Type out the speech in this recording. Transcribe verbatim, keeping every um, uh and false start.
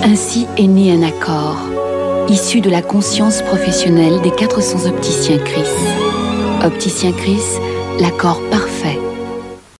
Ainsi est né un accord, issu de la conscience professionnelle des quatre cents opticiens Chris. Opticien Chris, l'accord parfait